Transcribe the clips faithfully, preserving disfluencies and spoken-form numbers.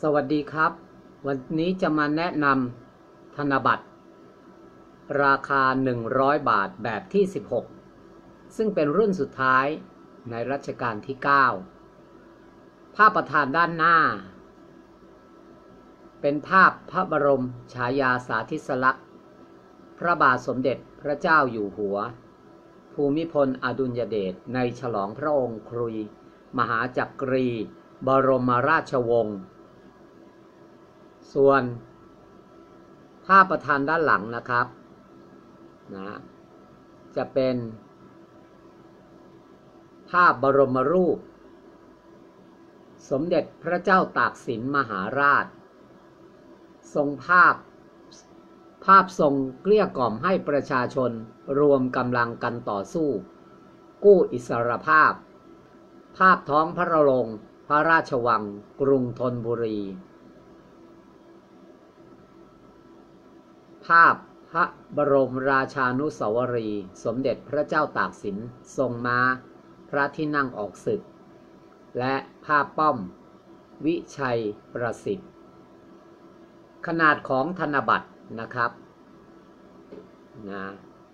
สวัสดีครับวันนี้จะมาแนะนำธนบัตรราคาหนึ่งร้อยบาทแบบที่สิบหกซึ่งเป็นรุ่นสุดท้ายในรัชกาลที่เก้าภาพประธานด้านหน้าเป็นภาพพระบรมฉายาสาธิสลักษณ์พระบาทสมเด็จพระเจ้าอยู่หัวภูมิพลอดุลยเดชในฉลองพระองค์ครุยมหาจักรีบรมราชวงศ์ส่วนภาพประธานด้านหลังนะครับนะจะเป็นภาพบรมรูปสมเด็จพระเจ้าตากสินมหาราชทรงภาพภาพทรงเกลี้ยกล่อมให้ประชาชนรวมกำลังกันต่อสู้กู้อิสรภาพภาพท้องพระโรงพระราชวังกรุงธนบุรีภาพพระบรมราชานุสาวรีย์สมเด็จพระเจ้าตากสินทรงม้าพระที่นั่งออกศึกและภาพป้อมวิชัยประสิทธิ์ขนาดของธนบัตรนะครับนะ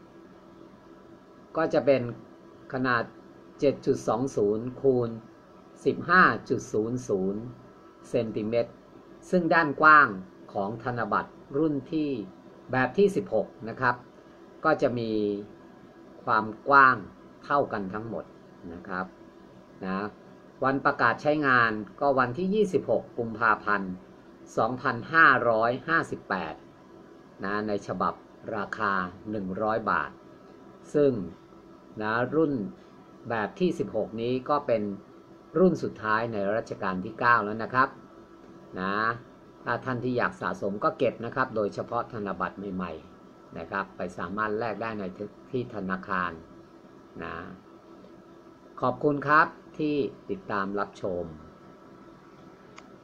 ก็จะเป็นขนาด เจ็ดจุดสองศูนย์ คูณ สิบห้าจุดศูนย์ศูนย์ เซนติเมตรซึ่งด้านกว้างของธนบัตรรุ่นที่แบบที่สิบหกนะครับก็จะมีความกว้างเท่ากันทั้งหมดนะครับนะวันประกาศใช้งานก็วันที่ยี่สิบหกกุมภาพันธ์สองพันห้าร้อยห้าสิบแปดนะในฉบับราคาหนึ่งร้อยบาทซึ่งนะรุ่นแบบที่สิบหกนี้ก็เป็นรุ่นสุดท้ายในรัชกาลที่เก้าแล้วนะครับนะถ้าท่านที่อยากสะสมก็เก็บนะครับโดยเฉพาะธนบัตรใหม่ๆนะครับไปสามารถแลกได้ในที่ธนาคารนะขอบคุณครับที่ติดตามรับชม